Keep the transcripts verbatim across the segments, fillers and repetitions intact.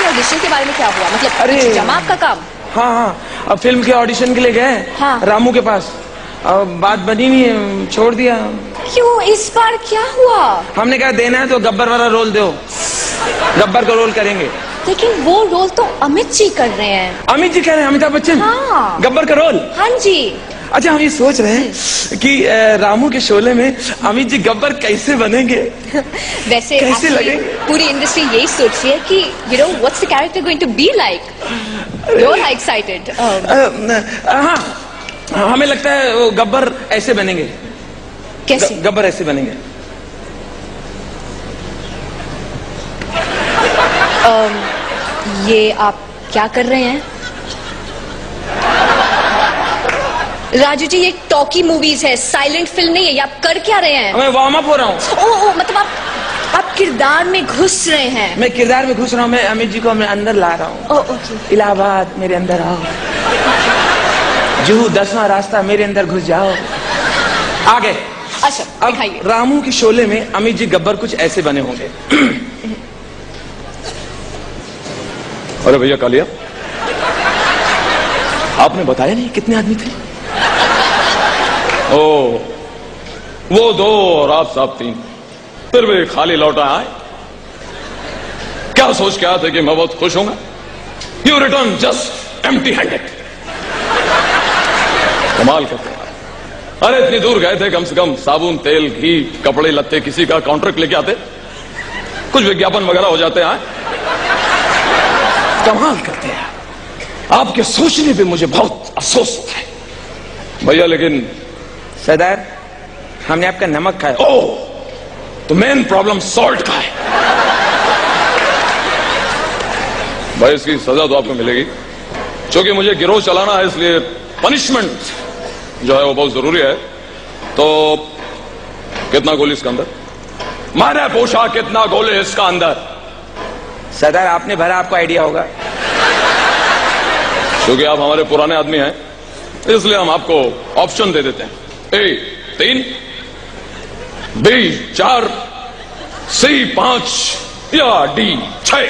के ऑडिशन के बारे में क्या हुआ? मतलब अरे जमा आपका काम? हाँ हाँ, अब फिल्म के ऑडिशन के लिए गए हाँ। रामू के पास, अब बात बनी नहीं है, छोड़ दिया। क्यों, इस बार क्या हुआ? हमने कहा देना है तो गब्बर वाला रोल दो, गब्बर का रोल करेंगे। लेकिन वो रोल तो अमित जी कर रहे हैं। अमित जी कह रहे हैं, अमिताभ बच्चन? हाँ। गब्बर का रोल? हाँ जी। अच्छा, हम ये सोच रहे हैं कि रामू के शोले में अमित जी गब्बर कैसे बनेंगे? वैसे कैसे लगेंगे? पूरी इंडस्ट्री यही सोच रही है कि you know what's the character going to be like. You are excited? हाँ, हमें लगता है वो गब्बर ऐसे बनेंगे। कैसे? गब्बर ऐसे बनेंगे। um, ये आप क्या कर रहे हैं? राजू जी, ये टॉकी मूवीज है, साइलेंट फिल्म नहीं है। ये आप कर क्या रहे हैं? मैं वार्म अप हो रहा हूँ। ओ, ओ, मतलब आप आप किरदार में घुस रहे हैं। मैं किरदार में घुस रहा हूँ, मैं अमित जी को मैं अंदर ला रहा हूँ। ओके। इलाहाबाद मेरे अंदर आओ, जूहू दसवां रास्ता मेरे अंदर घुस जाओ। आगे। अच्छा, अब रामू के शोले में अमित जी गब्बर कुछ ऐसे बने होंगे। अरे भैया कालिया, आपने बताया नहीं कितने आदमी थे? ओ, वो दो और आप साहब तीन, फिर भी खाली लौटा आए। क्या सोच के आए थे कि मैं बहुत खुश हूंगा? You return just empty handed. कमाल करते हैं। अरे इतनी दूर गए थे, कम से कम साबुन, तेल, घी, कपड़े लत्ते किसी का कॉन्ट्रैक्ट लेके आते, कुछ विज्ञापन वगैरह हो जाते हैं। कमाल करते हैं। आपके सोचने पे मुझे बहुत अफसोस होता है भैया, लेकिन सरदार हमने आपका नमक खाया। ओह, तो मेन प्रॉब्लम सॉल्ट का है भाई। इसकी सजा तो आपको मिलेगी, क्योंकि मुझे गिरोह चलाना है, इसलिए पनिशमेंट जो है वो बहुत जरूरी है। तो कितना गोली इसका अंदर? मैंने पूछा कितना गोली इसका अंदर? सरदार आपने भरा, आपको आइडिया होगा। क्योंकि आप हमारे पुराने आदमी हैं, इसलिए हम आपको ऑप्शन दे देते हैं। ए तीन, बी चार, सी पांच या डी छह।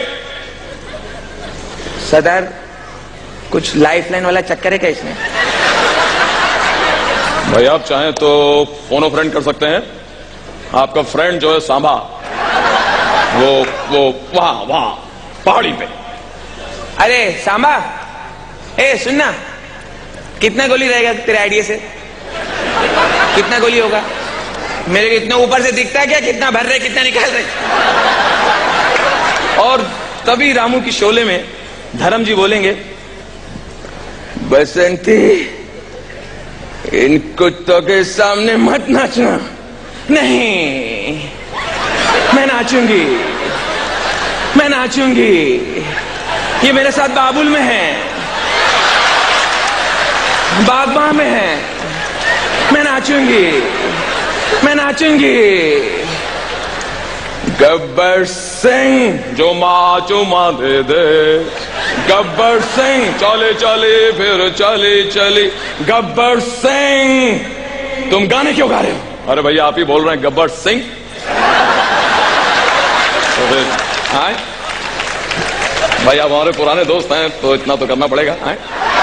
सरदार कुछ लाइफ लाइन वाला चक्कर है क्या इसमें? भाई आप चाहें तो फोन फ्रेंड कर सकते हैं। आपका फ्रेंड जो है सांबा, वो वो वहां वहां पहाड़ी पे। अरे सांबा, ए सुनना, कितना गोली रहेगा तेरे आइडिया से? कितना गोली होगा? मेरे को इतना ऊपर से दिखता है क्या कितना भर रहे कितना निकाल रहे? और तभी रामू की शोले में धर्म जी बोलेंगे, बसंती इन कुत्तों के सामने मत नाचना। नहीं, मैं नाचूंगी, मैं नाचूंगी। ये मेरे साथ बाबुल में है, बागबां में है। मैं नाचूंगी, मैं नाचूंगी। गब्बर सिंह जो माँ चुमा दे दे, गब्बर सिंह चले चले फिर चले चले। गब्बर सिंह, तुम गाने क्यों गा रहे हो? अरे भैया आप ही बोल रहे हैं गब्बर सिंह। तो फिर भाई आप हमारे पुराने दोस्त हैं तो इतना तो करना पड़ेगा। है?